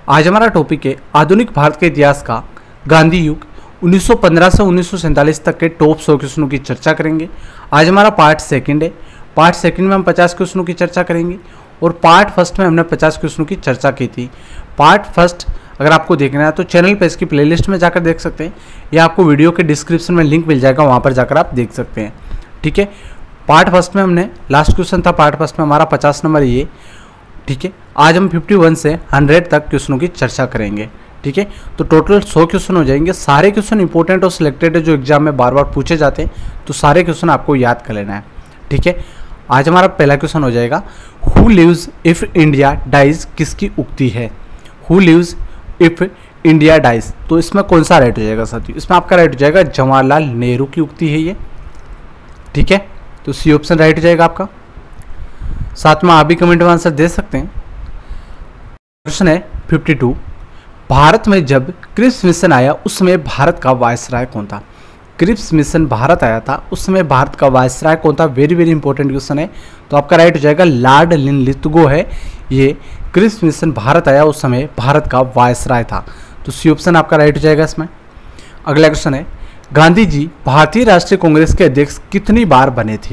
आज हमारा टॉपिक है आधुनिक भारत के इतिहास का गांधी युग 1915 से 1947 तक के टॉप 100 क्वेश्चनों की चर्चा करेंगे। आज हमारा पार्ट सेकंड है। पार्ट सेकंड में हम 50 क्वेश्चनों की चर्चा करेंगे और पार्ट फर्स्ट में हमने 50 क्वेश्चनों की चर्चा की थी। पार्ट फर्स्ट अगर आपको देखना है तो चैनल पे इसकी प्लेलिस्ट में जाकर देख सकते हैं या आपको वीडियो के डिस्क्रिप्शन में लिंक मिल जाएगा, वहाँ पर जाकर आप देख सकते हैं। ठीक है, पार्ट फर्स्ट में हमने लास्ट क्वेश्चन था पार्ट फर्स्ट में हमारा 50 नंबर ये। ठीक है, आज हम 51 से 100 तक क्वेश्चनों की चर्चा करेंगे। ठीक है, तो टोटल 100 क्वेश्चन हो जाएंगे। सारे क्वेश्चन इंपॉर्टेंट और सिलेक्टेड है जो एग्जाम में बार बार पूछे जाते हैं, तो सारे क्वेश्चन आपको याद कर लेना है। ठीक है, आज हमारा पहला क्वेश्चन हो जाएगा who lives if India dies किसकी उक्ति है। Who lives if India dies, तो इसमें कौन सा राइट हो जाएगा साथियों? इसमें आपका राइट हो जाएगा जवाहरलाल नेहरू की उक्ति है ये। ठीक है, तो सी ऑप्शन राइट हो जाएगा आपका। साथ में आप भी कमेंट में आंसर दे सकते हैं। क्वेश्चन है 52, भारत में जब क्रिप्स मिशन आया उसमें भारत का वायसराय कौन था? क्रिप्स मिशन भारत आया था उसमें भारत का वायसराय कौन था? वेरी वेरी इंपॉर्टेंट क्वेश्चन है। तो आपका राइट हो जाएगा लॉर्ड लिनलिथगो है ये। क्रिप्स मिशन भारत आया उस समय भारत का वायसराय था, तो सी ऑप्शन आपका राइट हो जाएगा इसमें। अगला क्वेश्चन है गांधी जी भारतीय राष्ट्रीय कांग्रेस के अध्यक्ष कितनी बार बने थे?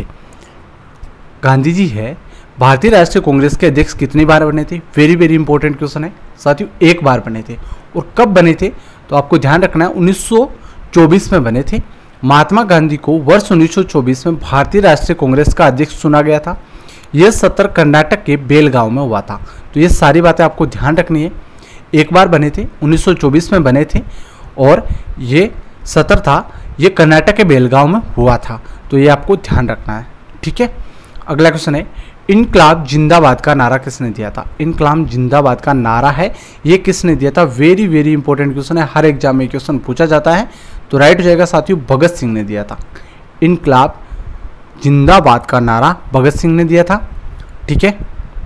गांधी जी है भारतीय राष्ट्रीय कांग्रेस के अध्यक्ष कितनी बार बने थे? वेरी वेरी इंपॉर्टेंट क्वेश्चन है साथियों। एक बार बने थे। और कब बने थे तो आपको ध्यान रखना है 1924 में बने थे। महात्मा गांधी को वर्ष 1924 में भारतीय राष्ट्रीय कांग्रेस का अध्यक्ष चुना गया था। यह सत्र कर्नाटक के बेलगांव में हुआ था। तो ये सारी बातें आपको ध्यान रखनी है। एक बार बने थे, 1924 में बने थे और ये सत्र था ये कर्नाटक के बेलगांव में हुआ था, तो ये आपको ध्यान रखना है। ठीक है, अगला क्वेश्चन है इनकलाब जिंदाबाद का नारा किसने दिया था? इनकलाब जिंदाबाद का नारा है ये किसने दिया था? वेरी वेरी इंपॉर्टेंट क्वेश्चन है, हर एग्जाम में क्वेश्चन पूछा जाता है। तो राइट हो जाएगा साथियों भगत सिंह ने दिया था। इनकलाब जिंदाबाद का नारा भगत सिंह ने दिया था। ठीक है,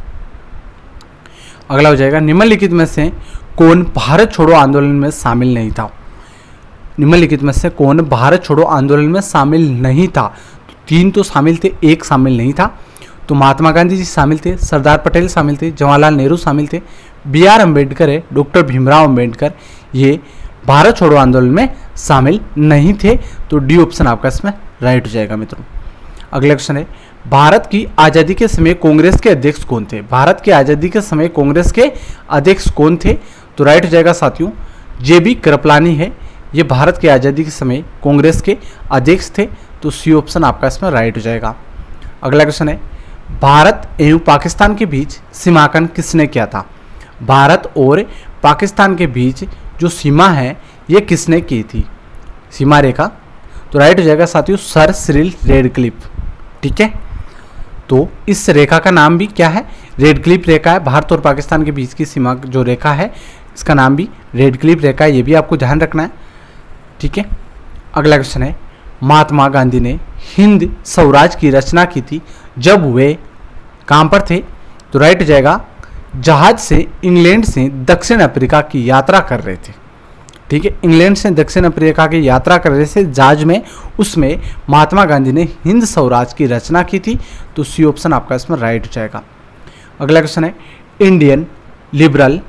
अगला हो जाएगा निम्नलिखित में से कौन भारत छोड़ो आंदोलन में शामिल नहीं था? निम्नलिखित में से कौन भारत छोड़ो आंदोलन में शामिल नहीं था? तो 3 तो शामिल थे, 1 शामिल नहीं था। तो महात्मा गांधी जी शामिल थे, सरदार पटेल शामिल थे, जवाहरलाल नेहरू शामिल थे, BR अम्बेडकर है, डॉक्टर भीमराव अम्बेडकर ये भारत छोड़ो आंदोलन में शामिल नहीं थे। तो डी ऑप्शन आपका इसमें राइट हो जाएगा मित्रों। अगला क्वेश्चन है भारत की आज़ादी के समय कांग्रेस के अध्यक्ष कौन थे? भारत की आज़ादी के समय कांग्रेस के अध्यक्ष कौन थे? तो राइट हो जाएगा साथियों JB कृपलानी है ये भारत की आज़ादी के समय कांग्रेस के अध्यक्ष थे। तो सी ऑप्शन आपका इसमें राइट हो जाएगा। अगला क्वेश्चन है भारत एवं पाकिस्तान के बीच सीमांकन किसने किया था? भारत और पाकिस्तान के बीच जो सीमा है ये किसने की थी सीमा रेखा? तो राइट हो जाएगा साथियों सर सिरिल रेडक्लिफ। ठीक है, तो इस रेखा का नाम भी क्या है? रेडक्लिफ रेखा है। भारत और पाकिस्तान के बीच की सीमा जो रेखा है इसका नाम भी रेडक्लिफ रेखा है, ये भी आपको ध्यान रखना है। ठीक है, अगला क्वेश्चन है महात्मा गांधी ने हिंद स्वराज की रचना की थी जब वे कहाँ पर थे? तो राइट हो जाएगा जहाज से इंग्लैंड से दक्षिण अफ्रीका की यात्रा कर रहे थे। ठीक है, इंग्लैंड से दक्षिण अफ्रीका की यात्रा कर रहे थे जहाज में, उसमें महात्मा गांधी ने हिंद स्वराज की रचना की थी। तो सी ऑप्शन आपका इसमें राइट हो जाएगा। अगला क्वेश्चन है इंडियन लिबरल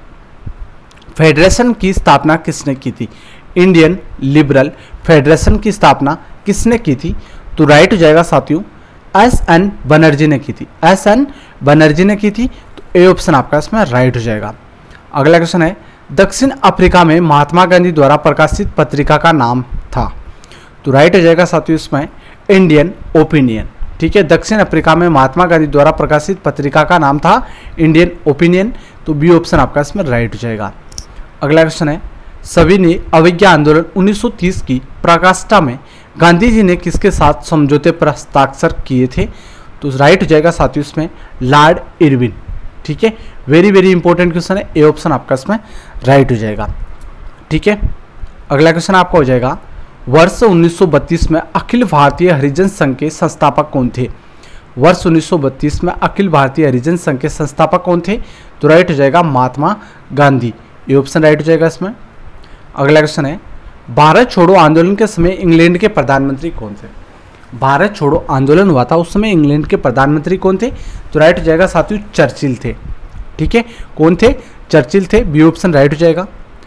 फेडरेशन की स्थापना किसने की थी? इंडियन लिबरल फेडरेशन की स्थापना किसने की थी? तो राइट हो जाएगा साथियों SN बनर्जी ने की थी। SN बनर्जी ने की थी, तो ए ऑप्शन आपका इसमें राइट हो जाएगा। अगला क्वेश्चन है दक्षिण अफ्रीका में महात्मा गांधी द्वारा प्रकाशित पत्रिका का नाम था? तो राइट हो जाएगा साथियों इसमें इंडियन ओपिनियन। ठीक है, दक्षिण अफ्रीका में महात्मा गांधी द्वारा प्रकाशित पत्रिका का नाम था इंडियन ओपिनियन। तो बी ऑप्शन आपका इसमें राइट हो जाएगा। अगला क्वेश्चन है सभी ने अवज्ञा आंदोलन 1930 की प्रकाष्ठा में गांधी जी ने किसके साथ समझौते पर हस्ताक्षर किए थे? तो राइट हो जाएगा साथियों इसमें लॉर्ड इरविन। ठीक है, वेरी वेरी इंपॉर्टेंट क्वेश्चन है, ए ऑप्शन आपका इसमें राइट हो जाएगा। ठीक है, अगला क्वेश्चन आपका हो जाएगा वर्ष 1932 में अखिल भारतीय हरिजन संघ के संस्थापक कौन थे? वर्ष 1932 में अखिल भारतीय हरिजन संघ के संस्थापक कौन थे? तो राइट हो जाएगा महात्मा गांधी, ये ऑप्शन राइट हो जाएगा इसमें। अगला क्वेश्चन है भारत छोड़ो आंदोलन के समय इंग्लैंड के प्रधानमंत्री कौन थे? भारत छोड़ो आंदोलन हुआ था उस समय इंग्लैंड के प्रधानमंत्री कौन थे? तो राइट हो जाएगा साथियों चर्चिल थे। ठीक है, कौन थे? चर्चिल थे, बी ऑप्शन राइट हो जाएगा।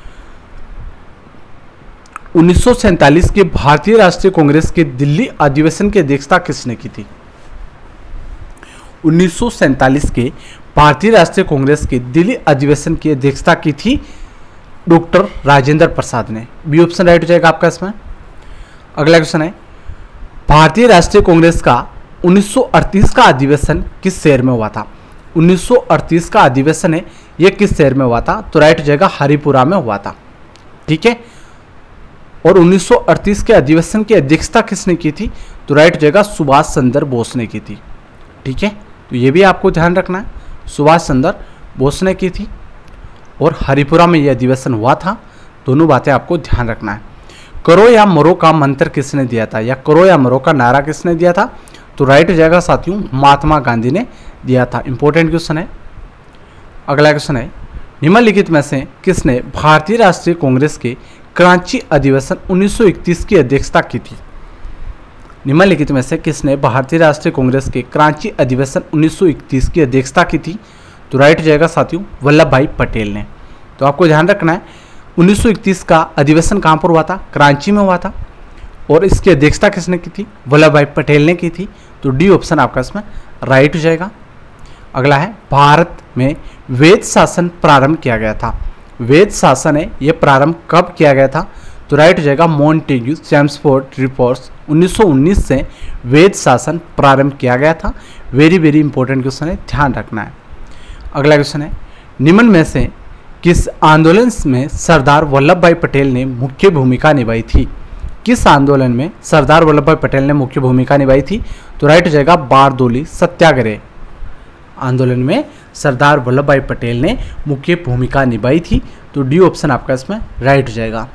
1947 के भारतीय राष्ट्रीय कांग्रेस के दिल्ली अधिवेशन की अध्यक्षता किसने की थी? 1947 के भारतीय राष्ट्रीय कांग्रेस के दिल्ली अधिवेशन की अध्यक्षता की थी डॉक्टर राजेंद्र प्रसाद ने, बी ऑप्शन राइट हो जाएगा आपका इसमें। अगला क्वेश्चन है, भारतीय राष्ट्रीय कांग्रेस का 1938 का अधिवेशन किस शहर में हुआ था? 1938 का अधिवेशन है यह किस शहर में हुआ था? तो राइट हो जाएगा हरिपुरा में हुआ था। ठीक है, और 1938 के अधिवेशन की अध्यक्षता किसने की थी? तो राइट हो जाएगा सुभाष चंद्र बोस ने की थी। ठीक है, तो ये भी आपको ध्यान रखना है, सुभाष चंद्र बोस ने की थी और हरिपुरा में यह अधिवेशन हुआ था। दोनों बातें आपको ध्यान रखना है। करो या मरो का मंत्र किसने दिया था, या करो या मरो का नारा किसने दिया था? तो राइट हो जाएगा साथियों महात्मा गांधी ने दिया था। इंपॉर्टेंट क्वेश्चन है। अगला क्वेश्चन है, निम्नलिखित में से किसने भारतीय राष्ट्रीय कांग्रेस के कराची अधिवेशन 1931 की अध्यक्षता की थी? निम्नलिखित में से किसने भारतीय राष्ट्रीय कांग्रेस के कराची अधिवेशन 1931 की अध्यक्षता की थी? तो राइट हो जाएगा साथियों वल्लभ भाई पटेल ने। तो आपको ध्यान रखना है 1931 का अधिवेशन कहाँ पर हुआ था? कराची में हुआ था और इसकी अध्यक्षता किसने की थी? वल्लभ भाई पटेल ने की थी। तो डी ऑप्शन आपका इसमें राइट हो जाएगा। अगला है, भारत में वेद शासन प्रारंभ किया गया था। वेद शासन है यह प्रारंभ कब किया गया था? तो राइट हो जाएगा मॉन्टेग्यू चैम्सफोर्ड रिपोर्ट्स 1919 से वेद शासन प्रारंभ किया गया था। वेरी वेरी इंपॉर्टेंट क्वेश्चन है, ध्यान रखना है। अगला क्वेश्चन है, निम्न में से किस आंदोलन में सरदार वल्लभ भाई पटेल ने मुख्य भूमिका निभाई थी? किस आंदोलन में सरदार वल्लभ भाई पटेल ने मुख्य भूमिका निभाई थी? तो राइट हो जाएगा बारदोली सत्याग्रह आंदोलन में सरदार वल्लभ भाई पटेल ने मुख्य भूमिका निभाई थी। तो डी ऑप्शन आपका इसमें राइट हो जाएगा।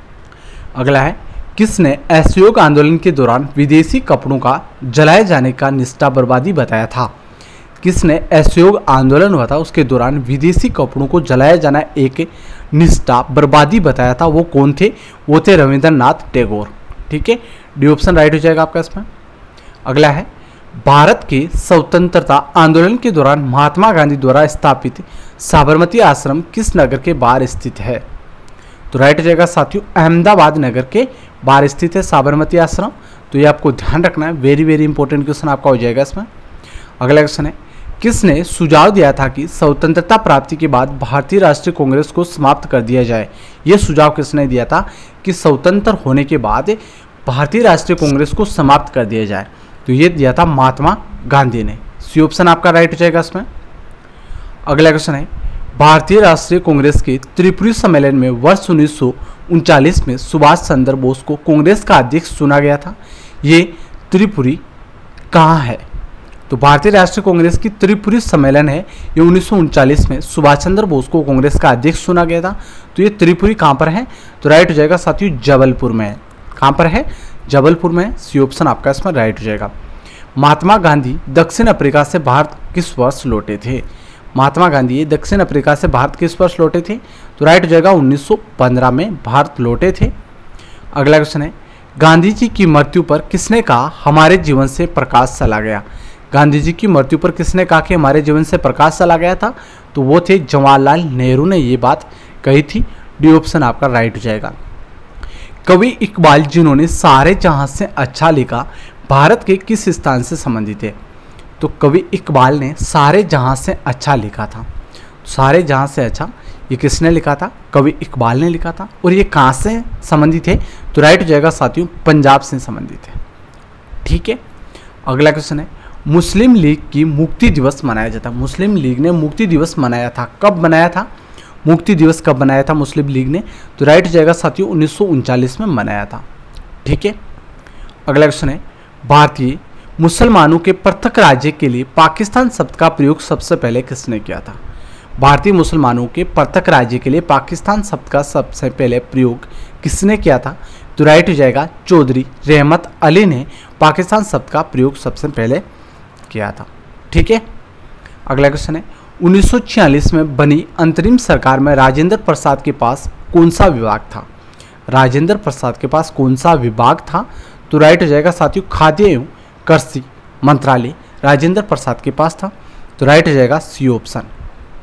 अगला है, किसने असहयोग आंदोलन के दौरान विदेशी कपड़ों का जलाए जाने का निष्ठा बर्बादी बताया था? किसने असहयोग आंदोलन हुआ था उसके दौरान विदेशी कपड़ों को जलाया जाना एक निष्ठा बर्बादी बताया था? वो कौन थे? वो थे रविंद्रनाथ टैगोर। ठीक है, डी ऑप्शन राइट हो जाएगा आपका इसमें। अगला है, भारत के स्वतंत्रता आंदोलन के दौरान महात्मा गांधी द्वारा स्थापित साबरमती आश्रम किस नगर के बाहर स्थित है? तो राइट हो जाएगा साथियों अहमदाबाद नगर के बाहर स्थित है साबरमती आश्रम। तो ये आपको ध्यान रखना है, वेरी वेरी इंपॉर्टेंट क्वेश्चन आपका हो जाएगा इसमें। अगला क्वेश्चन है, किसने सुझाव दिया था कि स्वतंत्रता प्राप्ति के बाद भारतीय राष्ट्रीय कांग्रेस को समाप्त कर दिया जाए? ये सुझाव किसने दिया था कि स्वतंत्र होने के बाद भारतीय राष्ट्रीय कांग्रेस को समाप्त कर दिया जाए? तो ये दिया था महात्मा गांधी ने। सी ऑप्शन आपका राइट हो जाएगा इसमें। अगला क्वेश्चन है, भारतीय राष्ट्रीय कांग्रेस के त्रिपुरी सम्मेलन में वर्ष 1939 में सुभाष चंद्र बोस को कांग्रेस का अध्यक्ष चुना गया था। ये त्रिपुरी कहाँ है? तो भारतीय राष्ट्रीय कांग्रेस की त्रिपुरी सम्मेलन है ये 1939 में सुभाष चंद्र बोस को कांग्रेस का अध्यक्ष चुना गया था। तो ये त्रिपुरी कहाँ पर है? तो राइट हो जाएगा साथियों जबलपुर में है। कहाँ पर है? जबलपुर में। सी ऑप्शन आपका इसमें राइट हो जाएगा। महात्मा गांधी दक्षिण अफ्रीका से भारत किस वर्ष लौटे थे? महात्मा गांधी दक्षिण अफ्रीका से भारत किस वर्ष लौटे थे? तो राइट हो जाएगा 1915 में भारत लौटे थे। अगला क्वेश्चन है, गांधी जी की मृत्यु पर किसने कहा हमारे जीवन से प्रकाश चला गया? गांधी जी की मृत्यु पर किसने कहा कि हमारे जीवन से प्रकाश चला गया था? तो वो थे जवाहरलाल नेहरू ने ये बात कही थी। डी ऑप्शन आपका राइट हो जाएगा। कवि इकबाल जिन्होंने सारे जहां से अच्छा लिखा भारत के किस स्थान से संबंधित है? तो कवि इकबाल ने सारे जहां से अच्छा लिखा था। सारे जहां से अच्छा ये किसने लिखा था? कवि इकबाल ने लिखा था। और ये कहाँ से संबंधित है? तो राइट हो जाएगा साथियों पंजाब से संबंधित है। ठीक है, अगला क्वेश्चन है, मुस्लिम लीग की मुक्ति दिवस मनाया जाता है। मुस्लिम लीग ने मुक्ति दिवस मनाया था, कब मनाया था? मुक्ति दिवस कब मनाया था मुस्लिम लीग ने? तो राइट हो जाएगा साथियों 1939 में मनाया था। ठीक है, अगला क्वेश्चन है, भारतीय मुसलमानों के पृथक राज्य के लिए पाकिस्तान शब्द का प्रयोग सबसे पहले किसने किया था? भारतीय मुसलमानों के पृथक राज्य के लिए पाकिस्तान शब्द का सबसे पहले प्रयोग किसने किया था? तो राइट हो जाएगा चौधरी रहमत अली ने पाकिस्तान शब्द का प्रयोग सबसे पहले किया था। ठीक है, अगला क्वेश्चन है, 1946 में बनी अंतरिम सरकार में राजेंद्र प्रसाद के पास कौन सा विभाग था? राजेंद्र प्रसाद के पास कौन सा विभाग था? तो राइट हो जाएगा साथियों खाद्य एवं कृषि मंत्रालय राजेंद्र प्रसाद के पास था। तो राइट हो जाएगा सी ऑप्शन।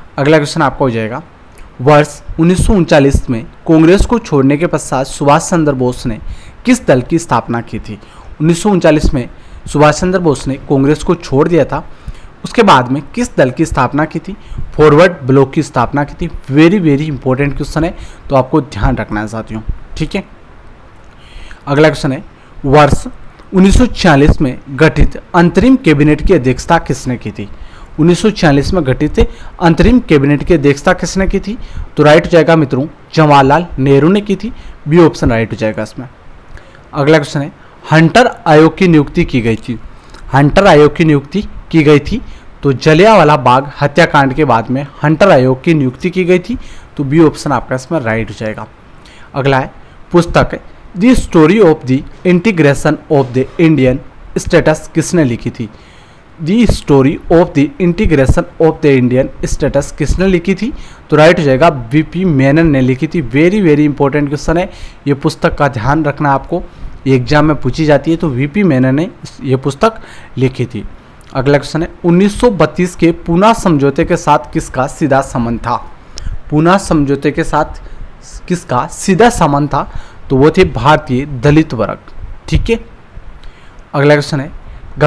अगला क्वेश्चन आपका हो जाएगा, वर्ष 1939 में कांग्रेस को छोड़ने के पश्चात सुभाष चंद्र बोस ने किस दल की स्थापना की थी। 1939 में सुभाष चंद्र बोस ने कांग्रेस को छोड़ दिया था, उसके बाद में किस दल की स्थापना की थी, फॉरवर्ड ब्लॉक की स्थापना की थी। वेरी वेरी इंपॉर्टेंट क्वेश्चन है, तो आपको ध्यान रखना है साथियों, ठीक है। अगला क्वेश्चन है, वर्ष 1946 में गठित अंतरिम कैबिनेट की अध्यक्षता किसने की थी। 1946 में गठित अंतरिम कैबिनेट की अध्यक्षता किसने की थी, तो राइट हो जाएगा मित्रों जवाहरलाल नेहरू ने की थी। बी ऑप्शन राइट हो जाएगा इसमें। अगला क्वेश्चन है, हंटर आयोग की नियुक्ति की गई थी। हंटर आयोग की नियुक्ति की गई थी, तो जलियांवाला बाग हत्याकांड के बाद में हंटर आयोग की नियुक्ति की गई थी, तो बी ऑप्शन आपका इसमें राइट हो जाएगा। अगला है, पुस्तक the story of the integration of the Indian states किसने लिखी थी। The story of the integration of the Indian states किसने लिखी थी, तो राइट हो जाएगा वीपी मेनन ने लिखी थी। वेरी वेरी इंपॉर्टेंट क्वेश्चन है, ये पुस्तक का ध्यान रखना आपको, एग्जाम में पूछी जाती है, तो वीपी मेनन ने ये पुस्तक लिखी थी। अगला क्वेश्चन है, 1932 के पूना समझौते के साथ किसका सीधा संबंध था। पूना समझौते के साथ किसका सीधा संबंध था, तो वो थे भारतीय दलित वर्ग, ठीक है। अगला क्वेश्चन है,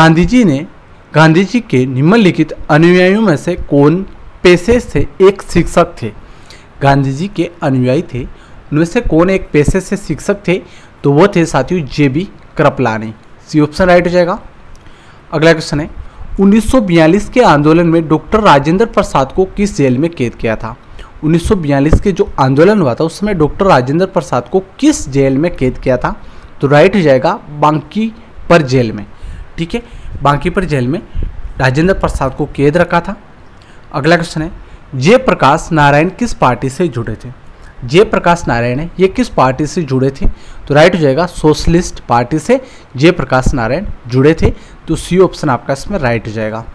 गांधी जी के निम्नलिखित अनुयायियों में से कौन पेशे से एक शिक्षक थे। गांधी जी के अनुयायी थे, उनमें से कौन एक पेशे से शिक्षक थे, तो वो थे साथियों JB Kripalani. C option right हो जाएगा। अगला क्वेश्चन है, 1942 के आंदोलन में डॉक्टर राजेंद्र प्रसाद को किस जेल में कैद किया था। 1942 के जो आंदोलन हुआ था उस समय डॉक्टर राजेंद्र प्रसाद को किस जेल में कैद किया था, तो राइट हो जाएगा बांकीपर जेल में, ठीक है। बांकीपर जेल में राजेंद्र प्रसाद को कैद रखा था। अगला क्वेश्चन है, जयप्रकाश नारायण किस पार्टी से जुड़े थे। जयप्रकाश नारायण है ये किस पार्टी से जुड़े थे, तो राइट हो जाएगा सोशलिस्ट पार्टी से जयप्रकाश नारायण जुड़े थे, तो सी ऑप्शन आपका इसमें राइट हो जाएगा।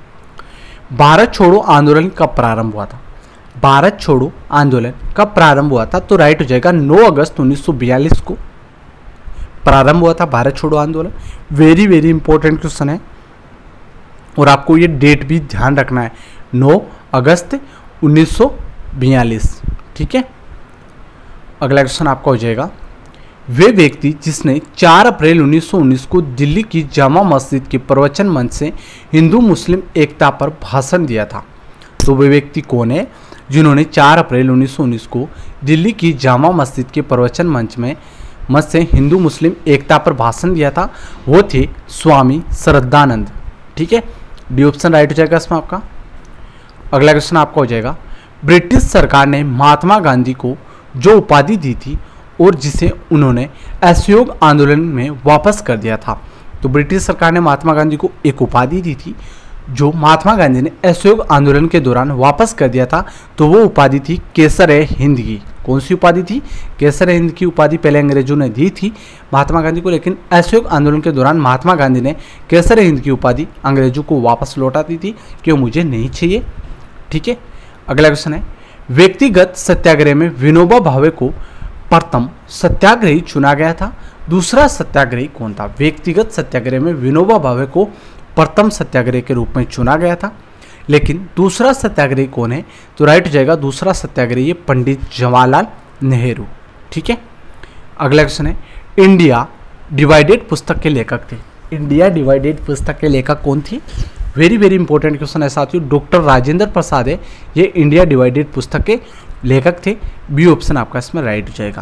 भारत छोड़ो आंदोलन कब प्रारंभ हुआ था। भारत छोड़ो आंदोलन कब प्रारंभ हुआ था, तो राइट हो जाएगा 9 अगस्त 1942 को प्रारंभ हुआ था भारत छोड़ो आंदोलन। वेरी वेरी इंपॉर्टेंट क्वेश्चन है, और आपको ये डेट भी ध्यान रखना है, 9 अगस्त 1942, ठीक है। अगला क्वेश्चन आपका हो जाएगा, वे व्यक्ति जिसने 4 अप्रैल 1919 को दिल्ली की जामा मस्जिद के प्रवचन मंच से हिंदू मुस्लिम एकता पर भाषण दिया था, तो वे व्यक्ति कौन है जिन्होंने 4 अप्रैल 1919 को दिल्ली की जामा मस्जिद के प्रवचन मंच से हिंदू मुस्लिम एकता पर भाषण दिया था, वो थे स्वामी श्रद्धानंद, ठीक है। डी ऑप्शन राइट हो जाएगा इसमें आपका। अगला क्वेश्चन आपका हो जाएगा, ब्रिटिश सरकार ने महात्मा गांधी को जो उपाधि दी थी और जिसे उन्होंने असहयोग आंदोलन में वापस कर दिया था, तो ब्रिटिश सरकार ने महात्मा गांधी को एक उपाधि दी थी जो महात्मा गांधी ने असहयोग आंदोलन के दौरान वापस कर दिया था, तो वो उपाधि थी केसर-ए-हिंद की। कौन सी उपाधि थी, केसर-ए-हिंद की उपाधि पहले अंग्रेजों ने दी थी महात्मा गांधी को, लेकिन असहयोग आंदोलन के दौरान महात्मा गांधी ने केसर-ए-हिंद की उपाधि अंग्रेजों को वापस लौटा दी थी कि मुझे नहीं चाहिए, ठीक है। अगला क्वेश्चन है, व्यक्तिगत सत्याग्रह में विनोबा भावे को प्रथम सत्याग्रही चुना गया था, दूसरा सत्याग्रही कौन था। व्यक्तिगत सत्याग्रह में विनोबा भावे को प्रथम सत्याग्रही के रूप में चुना गया था, लेकिन दूसरा सत्याग्रही कौन है, तो राइट हो जाएगा दूसरा सत्याग्रही है पंडित जवाहरलाल नेहरू, ठीक है। अगला क्वेश्चन है, इंडिया डिवाइडेड पुस्तक के लेखक थे। इंडिया डिवाइडेड पुस्तक के लेखक कौन थे। वेरी वेरी इंपॉर्टेंट क्वेश्चन है साथियों, डॉक्टर राजेंद्र प्रसाद है ये इंडिया डिवाइडेड पुस्तक के लेखक थे। बी ऑप्शन आपका इसमें राइट हो जाएगा।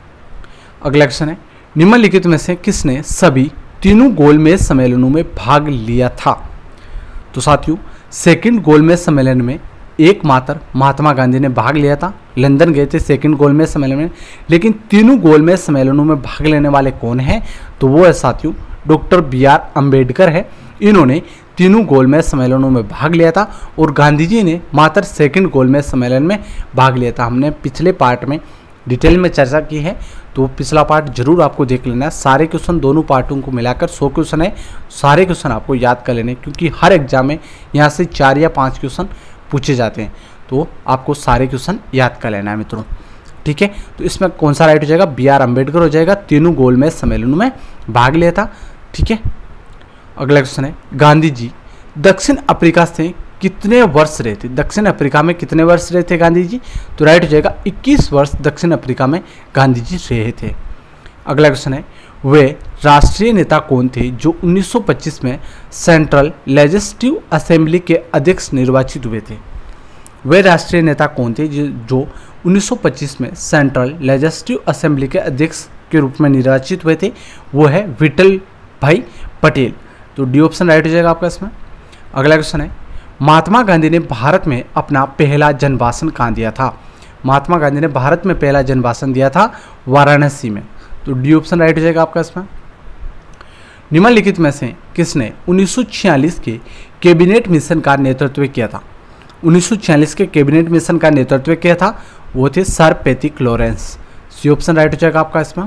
अगला क्वेश्चन है, निम्नलिखित में से किसने सभी तीनों गोलमेज सम्मेलनों में भाग लिया था। तो साथियों सेकंड गोलमेज सम्मेलन में एकमात्र महात्मा गांधी ने भाग लिया था, लंदन गए थे सेकंड गोलमेज सम्मेलन में, लेकिन तीनों गोलमेज सम्मेलनों में भाग लेने वाले कौन हैं, तो वो है साथियों डॉक्टर BR अम्बेडकर है। इन्होंने तीनों गोलमेज सम्मेलनों में भाग लिया था और गांधी जी ने मात्र सेकंड गोलमेज सम्मेलन में भाग लिया था। हमने पिछले पार्ट में डिटेल में चर्चा की है, तो पिछला पार्ट जरूर आपको देख लेना है। सारे क्वेश्चन दोनों पार्टों को मिलाकर 100 क्वेश्चन है, सारे क्वेश्चन आपको याद कर लेने, क्योंकि हर एग्जाम में यहाँ से 4 या 5 क्वेश्चन पूछे जाते हैं, तो आपको सारे क्वेश्चन याद कर लेना है मित्रों, ठीक है। तो इसमें कौन सा राइट हो जाएगा, BR अम्बेडकर हो जाएगा, तीनों गोलमेज सम्मेलनों में भाग लिया था, ठीक है। अगला क्वेश्चन है, गांधी जी दक्षिण अफ्रीका से कितने वर्ष रहे थे? दक्षिण अफ्रीका में कितने वर्ष रहे थे गांधी जी? तो राइट हो जाएगा 21 वर्ष दक्षिण अफ्रीका में गांधी जी रहे थे। अगला क्वेश्चन है, वे राष्ट्रीय नेता कौन थे जो 1925 में सेंट्रल लेजिस्लेटिव असेंबली के अध्यक्ष निर्वाचित हुए थे? वे राष्ट्रीय नेता कौन थे जो 1925 में सेंट्रल लेजिस्लेटिव असेंबली के अध्यक्ष के रूप में निर्वाचित हुए थे? वो है विठल भाई पटेल। तो डी ऑप्शन राइट हो जाएगा आपका इसमें। अगला क्वेश्चन है, महात्मा गांधी ने भारत में अपना पहला जनभाषण कहाँ दिया था? महात्मा गांधी ने भारत में पहला जनभाषण दिया था वाराणसी में। तो डी ऑप्शन राइट हो जाएगा आपका इसमें। निम्नलिखित में से किसने 1946 के कैबिनेट मिशन का नेतृत्व किया था? 1946 के कैबिनेट मिशन का नेतृत्व किया था, वो थे sir Patrick Lawrence. C option right हो जाएगा आपका इसमें।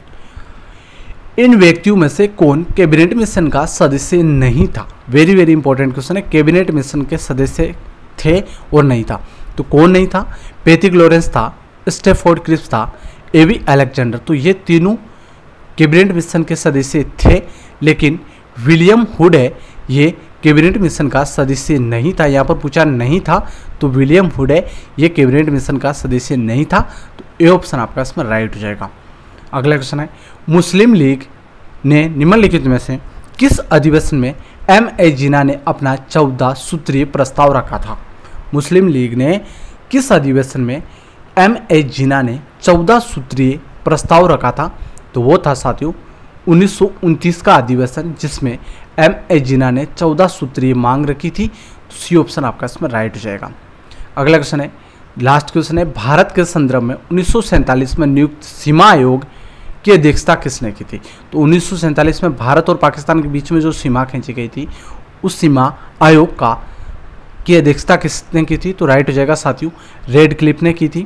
इन व्यक्तियों में से कौन कैबिनेट मिशन का सदस्य नहीं था? वेरी वेरी इंपॉर्टेंट क्वेश्चन है, कैबिनेट मिशन के सदस्य थे और नहीं था। तो कौन नहीं था? पैट्रिक लॉरेंस था, स्टैफोर्ड क्रिप्स था, एवी अलेक्जेंडर। तो ये तीनों कैबिनेट मिशन के सदस्य थे, लेकिन विलियम हुड है ये कैबिनेट मिशन का सदस्य नहीं था। यहाँ पर पूछा नहीं था, तो विलियम हुड है ये कैबिनेट मिशन का सदस्य नहीं था। तो ए ऑप्शन आपका इसमें राइट हो जाएगा। अगला क्वेश्चन है, मुस्लिम लीग ने निम्नलिखित में से किस अधिवेशन में M.A. जिन्ना ने अपना 14 सूत्रीय प्रस्ताव रखा था? मुस्लिम लीग ने किस अधिवेशन में M.A. जिन्ना ने 14 सूत्रीय प्रस्ताव रखा था? तो वो था साथियों 1929 का अधिवेशन, जिसमें M.A. जिन्ना ने 14 सूत्रीय मांग रखी थी। तो सी ऑप्शन आपका इसमें राइट हो जाएगा। अगला क्वेश्चन है, लास्ट क्वेश्चन है, भारत के संदर्भ में 1947 में नियुक्त सीमा आयोग की अध्यक्षता किसने की थी? तो 1947 में भारत और पाकिस्तान के बीच में जो सीमा खींची गई थी, उस सीमा आयोग की अध्यक्षता किसने की थी? तो राइट हो जाएगा साथियों रेडक्लिफ ने की थी।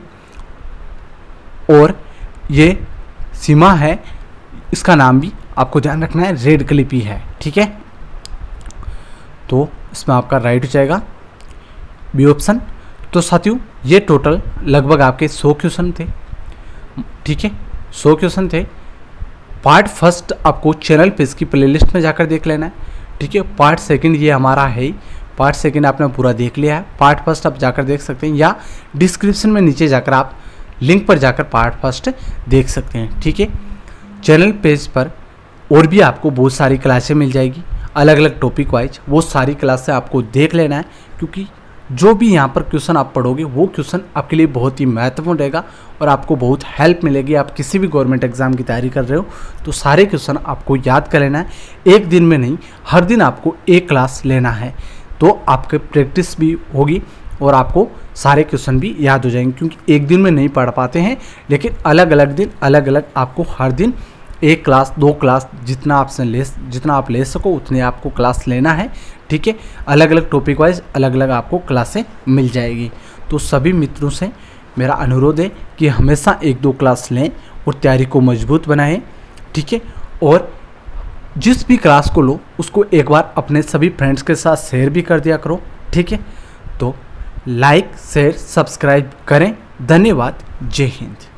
और ये सीमा है, इसका नाम भी आपको ध्यान रखना है, रेडक्लिफ ही है, ठीक है। तो इसमें आपका राइट हो जाएगा बी ऑप्शन। तो साथियों ये टोटल लगभग आपके 100 क्वेश्चन थे, ठीक है, 100 क्वेश्चन थे। पार्ट फर्स्ट आपको चैनल पे इसकी प्लेलिस्ट में जाकर देख लेना है, ठीक है। पार्ट सेकंड ये हमारा है ही, पार्ट सेकंड आपने पूरा देख लिया है, पार्ट फर्स्ट आप जाकर देख सकते हैं, या डिस्क्रिप्शन में नीचे जाकर आप लिंक पर जाकर पार्ट फर्स्ट देख सकते हैं, ठीक है। चैनल पेज पर और भी आपको बहुत सारी क्लासें मिल जाएगी अलग अलग टॉपिक वाइज, वो सारी क्लासें आपको देख लेना है, क्योंकि जो भी यहाँ पर क्वेश्चन आप पढ़ोगे वो क्वेश्चन आपके लिए बहुत ही महत्वपूर्ण रहेगा और आपको बहुत हेल्प मिलेगी। आप किसी भी गवर्नमेंट एग्जाम की तैयारी कर रहे हो तो सारे क्वेश्चन आपको याद कर लेना है, एक दिन में नहीं, हर दिन आपको एक क्लास लेना है, तो आपके प्रैक्टिस भी होगी और आपको सारे क्वेश्चन भी याद हो जाएंगे, क्योंकि एक दिन में नहीं पढ़ पाते हैं, लेकिन अलग अलग दिन अलग अलग आपको हर दिन एक क्लास 2 क्लास जितना आप ले सको उतने आपको क्लास लेना है, ठीक है। अलग अलग टॉपिक वाइज अलग अलग आपको क्लासें मिल जाएगी। तो सभी मित्रों से मेरा अनुरोध है कि हमेशा 1-2 क्लास लें और तैयारी को मजबूत बनाएं, ठीक है। और जिस भी क्लास को लो उसको एक बार अपने सभी फ्रेंड्स के साथ शेयर भी कर दिया करो, ठीक है। तो लाइक शेयर सब्सक्राइब करें। धन्यवाद। जय हिंद।